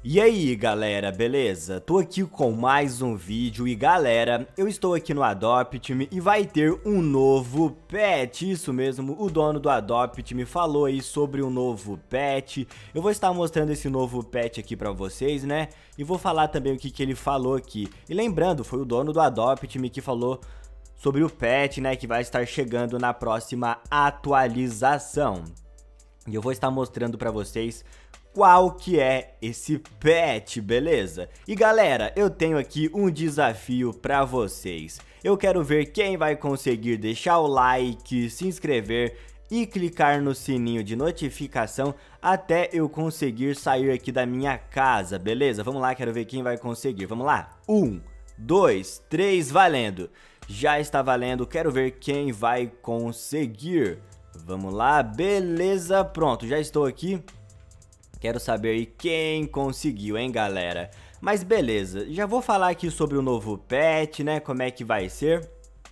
E aí galera, beleza? Tô aqui com mais um vídeo e galera, eu estou aqui no Adopt.me e vai ter um novo pet, isso mesmo, o dono do Adopt.me falou aí sobre um novo pet. Eu vou estar mostrando esse novo pet aqui pra vocês, né? E vou falar também o que ele falou aqui. E lembrando, foi o dono do Adopt.me que falou sobre o pet, né, que vai estar chegando na próxima atualização. E eu vou estar mostrando pra vocês qual que é esse pet, beleza? E galera, eu tenho aqui um desafio pra vocês. Eu quero ver quem vai conseguir deixar o like, se inscrever e clicar no sininho de notificação até eu conseguir sair aqui da minha casa, beleza? Vamos lá, quero ver quem vai conseguir. Vamos lá? 1, 2, 3, valendo! Já está valendo, quero ver quem vai conseguir. Vamos lá, beleza, pronto, já estou aqui. Quero saber aí quem conseguiu, hein, galera? Mas beleza, já vou falar aqui sobre o novo pet, né, como é que vai ser.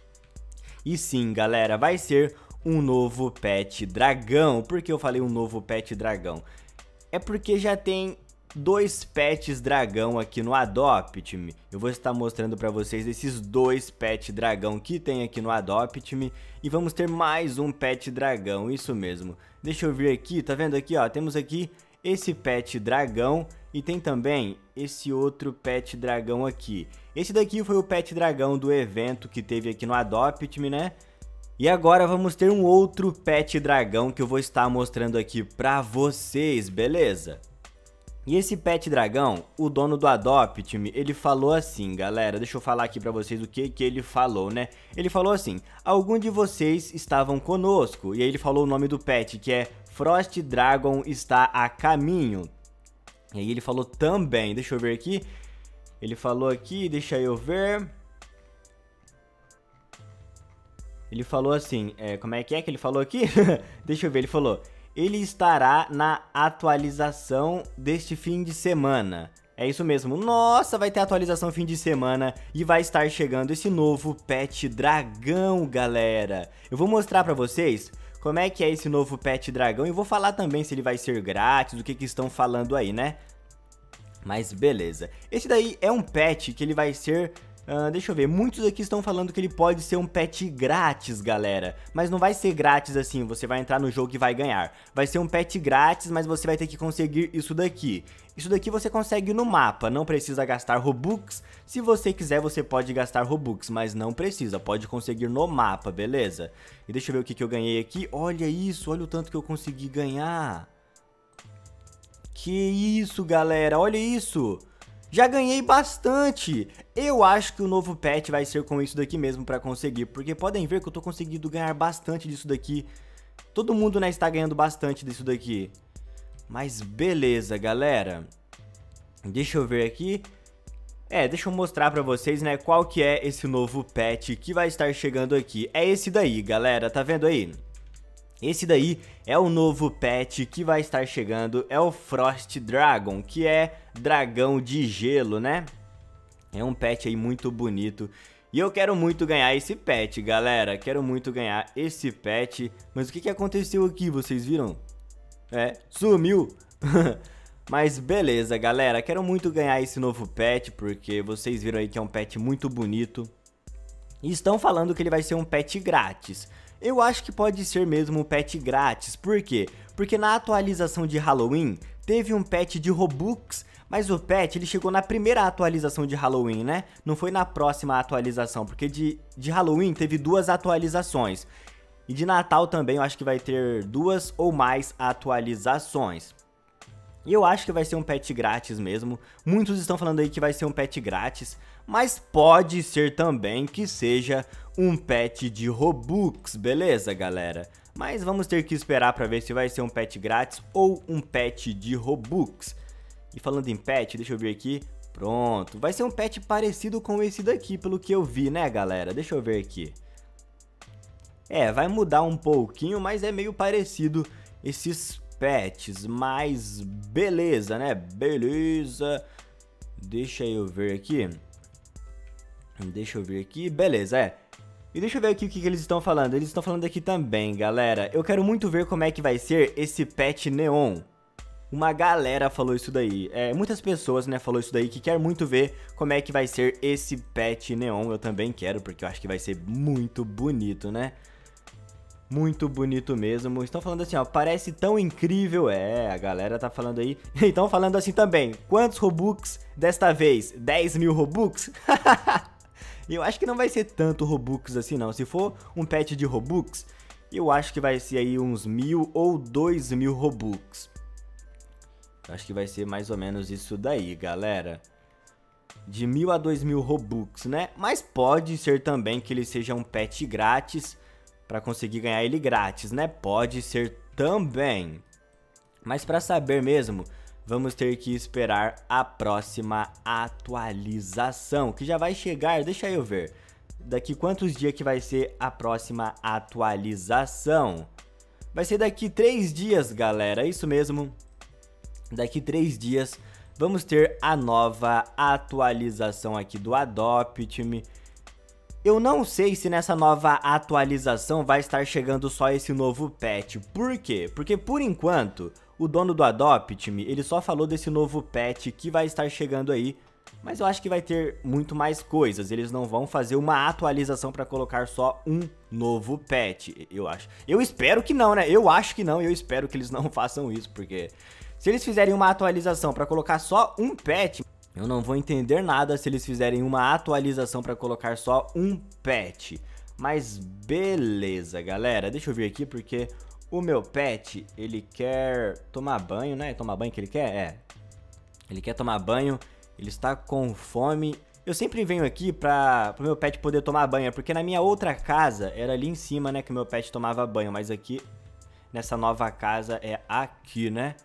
E sim, galera, vai ser um novo pet dragão. Por que eu falei um novo pet dragão? É porque já tem dois pets dragão aqui no Adopt.me. Eu vou estar mostrando pra vocês esses dois pet dragão que tem aqui no Adopt.me. E vamos ter mais um pet dragão, isso mesmo. Deixa eu vir aqui, tá vendo aqui, ó, temos aqui esse pet dragão e tem também esse outro pet dragão aqui. Esse daqui foi o pet dragão do evento que teve aqui no Adopt.me, né? E agora vamos ter um outro pet dragão que eu vou estar mostrando aqui pra vocês, beleza? E esse pet dragão, o dono do Adopt.me, ele falou assim, galera, deixa eu falar aqui pra vocês o que ele falou, né? Ele falou assim, algum de vocês estavam conosco, e aí ele falou o nome do pet, que é Frost Dragon está a caminho. E aí ele falou também, deixa eu ver aqui, ele falou aqui, deixa eu ver. Ele falou assim, como é que ele falou aqui? Deixa eu ver, ele falou, ele estará na atualização deste fim de semana. É isso mesmo, nossa, vai ter atualização fim de semana e vai estar chegando esse novo pet dragão, galera. Eu vou mostrar pra vocês como é que é esse novo pet dragão e vou falar também se ele vai ser grátis, o que estão falando aí, né? Mas beleza, esse daí é um pet que ele vai ser... deixa eu ver, muitos aqui estão falando que ele pode ser um pet grátis, galera. Mas não vai ser grátis assim, você vai entrar no jogo e vai ganhar. Vai ser um pet grátis, mas você vai ter que conseguir isso daqui. Isso daqui você consegue no mapa, não precisa gastar Robux. Se você quiser, você pode gastar Robux, mas não precisa, pode conseguir no mapa, beleza? E deixa eu ver o que eu ganhei aqui. Olha isso, olha o tanto que eu consegui ganhar. Que isso, galera, olha isso. Já ganhei bastante. Eu acho que o novo pet vai ser com isso daqui mesmo pra conseguir. Porque podem ver que eu tô conseguindo ganhar bastante disso daqui. Todo mundo, né, está ganhando bastante disso daqui. Mas beleza, galera. Deixa eu ver aqui. Deixa eu mostrar pra vocês, né, qual que é esse novo pet que vai estar chegando aqui. É esse daí, galera, tá vendo aí? Esse daí é o novo pet que vai estar chegando, é o Frost Dragon, que é dragão de gelo, né? É um pet aí muito bonito. E eu quero muito ganhar esse pet, galera. Quero muito ganhar esse pet. Mas o que aconteceu aqui, vocês viram? Sumiu. Mas beleza, galera. Quero muito ganhar esse novo pet, porque vocês viram aí que é um pet muito bonito. E estão falando que ele vai ser um pet grátis. Eu acho que pode ser mesmo um pet grátis, por quê? Porque na atualização de Halloween teve um pet de Robux, mas o pet ele chegou na primeira atualização de Halloween, né? Não foi na próxima atualização, porque de Halloween teve duas atualizações. E de Natal também eu acho que vai ter duas ou mais atualizações. E eu acho que vai ser um pet grátis mesmo. Muitos estão falando aí que vai ser um pet grátis, mas pode ser também que seja um pet de Robux, beleza, galera? Mas vamos ter que esperar pra ver se vai ser um pet grátis ou um pet de Robux. E falando em pet, deixa eu ver aqui. Pronto, vai ser um pet parecido com esse daqui, pelo que eu vi, né, galera? Deixa eu ver aqui. Vai mudar um pouquinho, mas é meio parecido esses pets, mas beleza, né? Beleza. Deixa eu ver aqui. Beleza, E deixa eu ver aqui o que eles estão falando. Eles estão falando aqui também, galera. Eu quero muito ver como é que vai ser esse pet neon. uma galera falou isso daí. Muitas pessoas, né, falou isso daí, que quer muito ver como é que vai ser esse pet neon. Eu também quero, porque eu acho que vai ser muito bonito, né? Muito bonito mesmo. Estão falando assim, ó, parece tão incrível. A galera tá falando aí. Estão falando assim também. Quantos Robux desta vez? 10 mil Robux? Eu acho que não vai ser tanto Robux assim, não. Se for um pet de Robux, eu acho que vai ser aí uns 1000 ou 2000 Robux. Eu acho que vai ser mais ou menos isso daí, galera. De 1000 a 2000 Robux, né? Mas pode ser também que ele seja um pet grátis, para conseguir ganhar ele grátis, né? Pode ser também. Mas para saber mesmo, vamos ter que esperar a próxima atualização, que já vai chegar, deixa eu ver. Daqui quantos dias que vai ser a próxima atualização? Vai ser daqui 3 dias, galera, é isso mesmo. Daqui 3 dias vamos ter a nova atualização aqui do Adopt Me. Eu não sei se nessa nova atualização vai estar chegando só esse novo pet. Por quê? Porque por enquanto, o dono do Adopt Me, ele só falou desse novo pet que vai estar chegando aí. Mas eu acho que vai ter muito mais coisas. Eles não vão fazer uma atualização para colocar só um novo pet, eu acho. Eu espero que não, né? Eu acho que não e eu espero que eles não façam isso. Porque se eles fizerem uma atualização para colocar só um pet, eu não vou entender nada se eles fizerem uma atualização para colocar só um pet. Mas beleza, galera. Deixa eu vir aqui porque o meu pet, ele quer tomar banho, né? Tomar banho que ele quer? Ele quer tomar banho, ele está com fome. Eu sempre venho aqui para o meu pet poder tomar banho, porque na minha outra casa era ali em cima, né, que o meu pet tomava banho. Mas aqui, nessa nova casa, é aqui, né?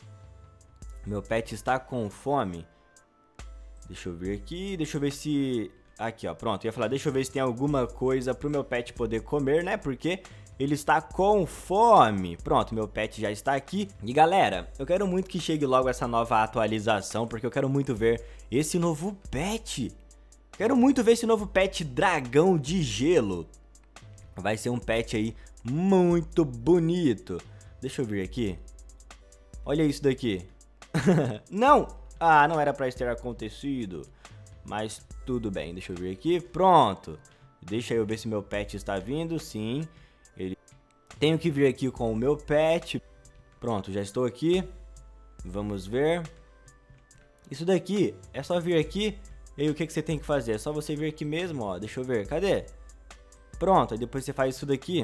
Meu pet está com fome. Deixa eu ver aqui, deixa eu ver se... Aqui, ó, pronto. Eu ia falar, deixa eu ver se tem alguma coisa pro meu pet poder comer, né? Porque ele está com fome. Pronto, meu pet já está aqui. E galera, eu quero muito que chegue logo essa nova atualização, porque eu quero muito ver esse novo pet. Quero muito ver esse novo pet dragão de gelo. Vai ser um pet aí muito bonito. Deixa eu vir aqui. Olha isso daqui. Não! Ah, não era pra isso ter acontecido. Mas tudo bem, deixa eu ver aqui. Pronto. Deixa eu ver se meu pet está vindo. Sim. Tenho que vir aqui com o meu pet. Pronto, já estou aqui. Vamos ver. Isso daqui, é só vir aqui. E aí o que você tem que fazer? É só você vir aqui mesmo, ó. Deixa eu ver, cadê? Pronto, aí depois você faz isso daqui.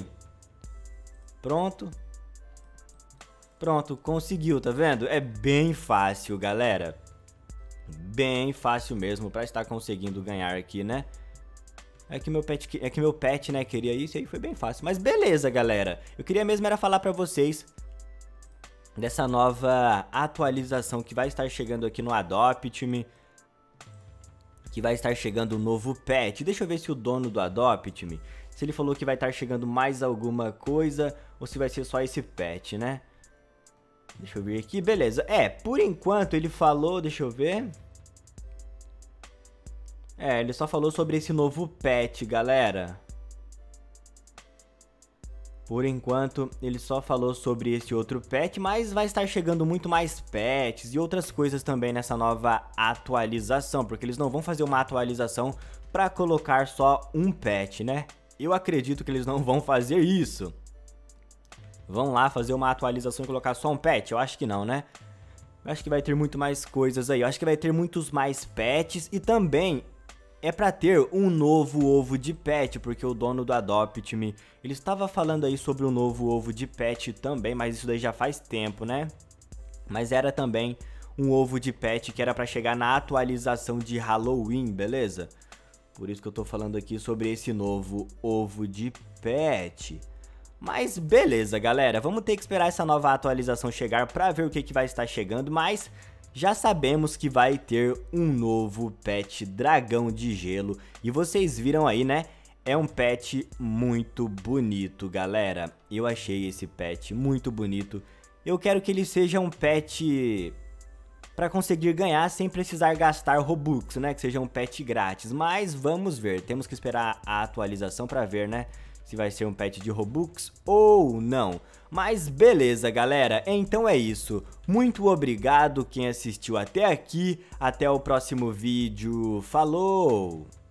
Pronto. Pronto, conseguiu, tá vendo? É bem fácil, galera. Bem fácil mesmo pra estar conseguindo ganhar aqui, né? É que meu pet, né, queria isso e aí foi bem fácil. Mas beleza, galera. Eu queria mesmo era falar pra vocês dessa nova atualização que vai estar chegando aqui no Adopt Me. Que vai estar chegando um novo pet. Deixa eu ver se o dono do Adopt Me, se ele falou que vai estar chegando mais alguma coisa ou se vai ser só esse pet, né? Deixa eu ver aqui, beleza. Por enquanto ele falou, deixa eu ver. Ele só falou sobre esse novo pet, galera. Por enquanto ele só falou sobre esse outro pet, mas vai estar chegando muito mais pets e outras coisas também nessa nova atualização, porque eles não vão fazer uma atualização para colocar só um pet, né? Eu acredito que eles não vão fazer isso. Vão lá fazer uma atualização e colocar só um pet? Eu acho que não, né? Eu acho que vai ter muito mais coisas aí. Eu acho que vai ter muitos mais pets e também é pra ter um novo ovo de pet, porque o dono do Adopt Me, ele estava falando aí sobre um novo ovo de pet também, mas isso daí já faz tempo, né? Mas era também um ovo de pet que era pra chegar na atualização de Halloween, beleza? Por isso que eu tô falando aqui sobre esse novo ovo de pet. Mas beleza, galera, vamos ter que esperar essa nova atualização chegar pra ver o que vai estar chegando, mas já sabemos que vai ter um novo pet dragão de gelo e vocês viram aí, né? É um pet muito bonito, galera. Eu achei esse pet muito bonito. Eu quero que ele seja um pet pra conseguir ganhar sem precisar gastar Robux, né? Que seja um pet grátis, mas vamos ver, temos que esperar a atualização pra ver, né? se vai ser um pet de Robux ou não. Mas beleza, galera, então é isso. Muito obrigado quem assistiu até aqui, até o próximo vídeo, falou!